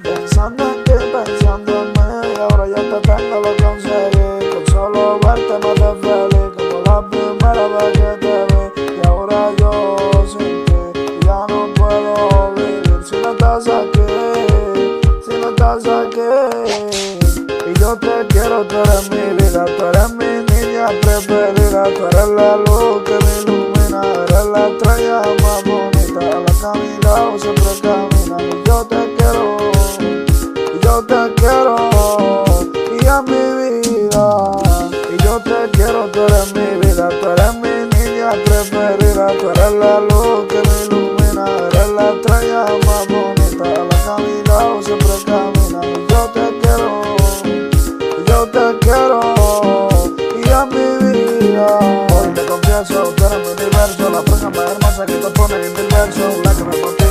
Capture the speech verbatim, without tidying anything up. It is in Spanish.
Pensando en ti, pensando en mí, y ahora ya te tengo, lo conseguí. Con solo verte me hace feliz, como la primera vez que te vi. Y ahora yo sin ti ya no puedo vivir si no estás aquí, si no estás aquí. Y yo te quiero, tú eres mi vida, tú eres mi niña preferida, tú eres la luz que me ilumina, eres la estrella más bonita, a la camina o siempre camina. Y yo te quiero, y yo te quiero, y es mi vida. Y yo te quiero, tú eres mi vida, tú eres mi niña preferida, tú eres la luz que me ilumina, eres la estrella más bonita, a la camina o siempre camina. Y yo te quiero, yo te quiero, y es mi vida. Hoy te confieso, tú eres mi universo, la persona más hermosa que te pone en mi verso, la que me